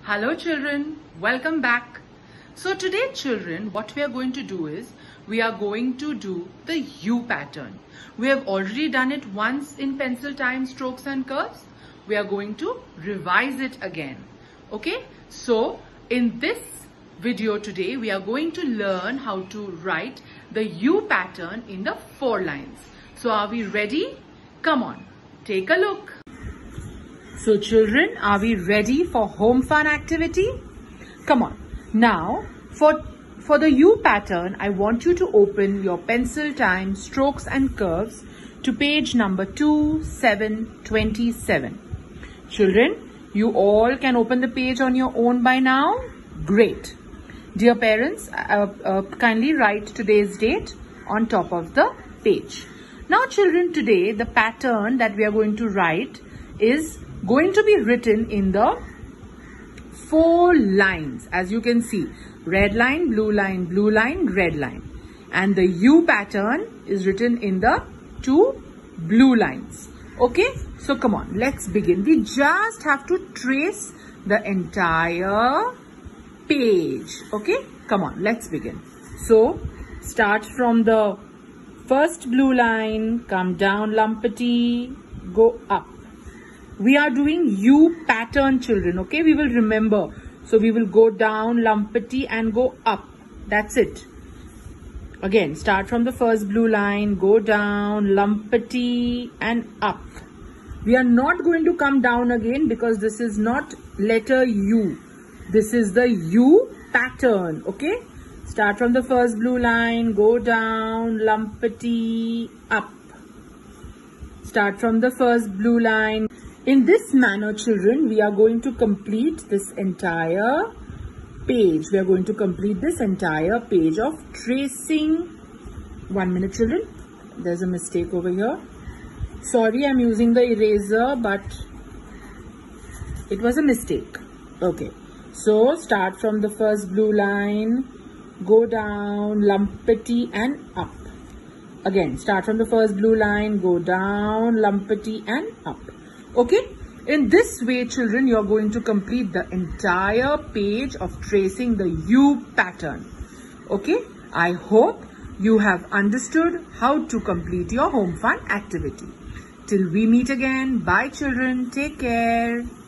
Hello children, welcome back. So today children, what we are going to do is, we are going to do the U pattern. We have already done it once in pencil time, strokes and curves. We are going to revise it again. Okay, so in this video today, we are going to learn how to write the U pattern in the 4 lines. So are we ready? Come on, take a look. So children, are we ready for home fun activity? Come on. Now, for the U pattern, I want you to open your pencil time, strokes and curves to page number 2727. Children, you all can open the page on your own by now. Great. Dear parents, kindly write today's date on top of the page. Now children, today the pattern that we are going to write is going to be written in the 4 lines. As you can see, red line, blue line, red line. And the U pattern is written in the 2 blue lines. Okay, so come on, let's begin. We just have to trace the entire page. Okay, come on, let's begin. So start from the first blue line, come down lumpity, go up. We are doing U pattern children, okay? We will remember. So we will go down lumpity and go up. That's it. Again, start from the first blue line, go down lumpity and up. We are not going to come down again because this is not letter U. This is the U pattern, okay? Start from the first blue line, go down lumpity up. Start from the first blue line. In this manner, children, we are going to complete this entire page. We are going to complete this entire page of tracing. 1 minute, children. There's a mistake over here. Sorry, I'm using the eraser, but it was a mistake. Okay. So, start from the first blue line, go down, lumpity and up. Again, start from the first blue line, go down, lumpity and up. Okay, in this way children, you are going to complete the entire page of tracing the U pattern. Okay, I hope you have understood how to complete your home fun activity. Till we meet again, bye children, take care.